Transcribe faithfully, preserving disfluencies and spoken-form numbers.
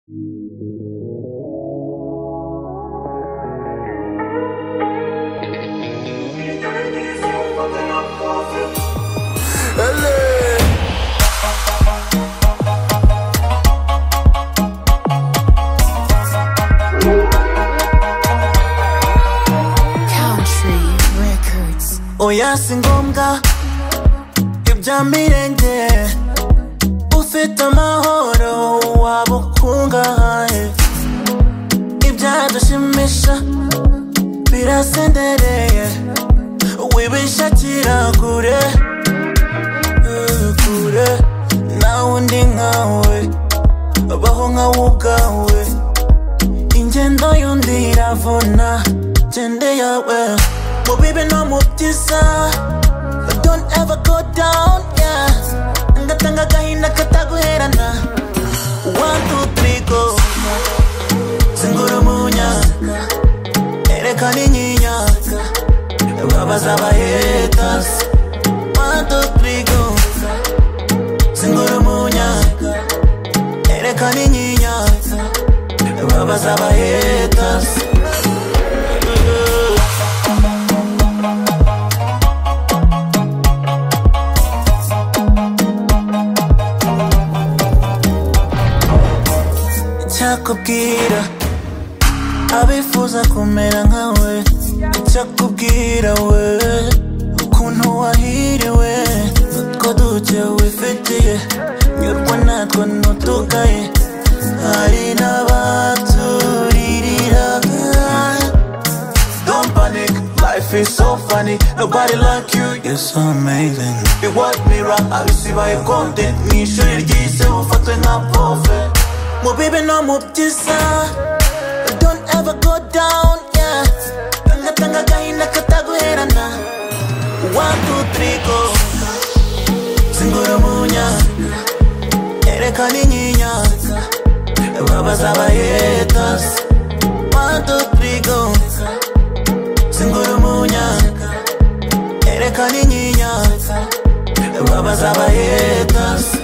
Oya singombwa ibya mirenge, ufite amahoro waba ukungahaye. Ibyadushimisha birasendereye, wibishakira kure kure. Nawe undi nkawe baho nkawe ubwawe, ingendo y'undi iravuna gende yawe. Mubibi no mubyiza, don't ever go down, yeah. Ngatanga gahinda kataguherana. One, two, three, go. Singura umunya, erekana inyinya, babaza aba haters. One, two, three, go. Singura umunya, erekana inyinya, babaza aba haters. Icyakubwira abifuza kumera nkawe, icyakubwira we ukuntu wahiriwe, utwo duke wifitiye nyurwa natwo ntutugaye. Hari n'abaturirira. Don't panic, life is so funny. Nobody like you, you're so amazing. You want me right, I see by your content. Mwishuri ryise ufatwe nka pove. Mubibi no mubyiza, don't ever go down, yeah. Ngatanga gahinda kataguherana. One, two, three, go. Singura umunya, erekana inyinya, babaza aba haters. One, two, three, go. Singura umunya, erekana inyinya, babaza aba haters.